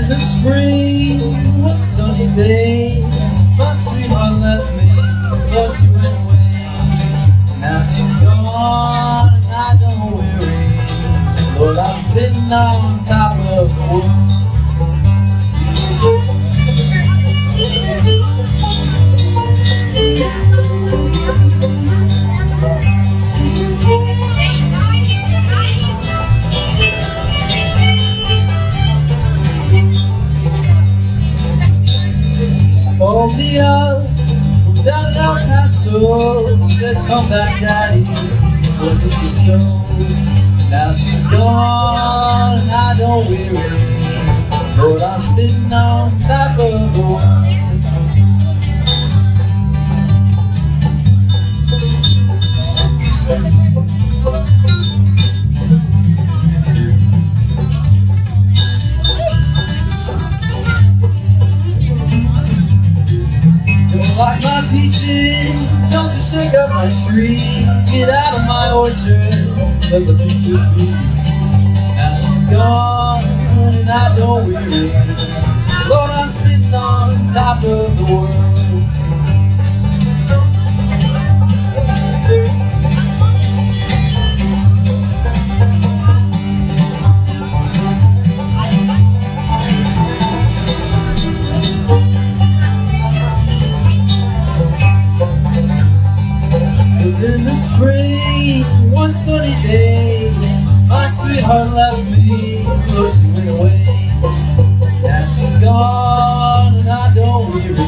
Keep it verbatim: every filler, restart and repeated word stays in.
in the spring, one sunny day, my sweetheart left me, but she went away. Now she's gone and I don't worry, Lord, I'm sitting on top of the world. Called me up from down in El Paso, said come back daddy, look at the show. Now she's gone and I don't weary, Lord, I'm sitting on top of the world. Like my peaches, don't you shake up my tree. Get out of my orchard, let the peaches be. Now she's gone and I don't weary, Lord, I'm sitting on top of the world. In the spring, one sunny day, my sweetheart left me, so she went away. Now she's gone and I don't weary,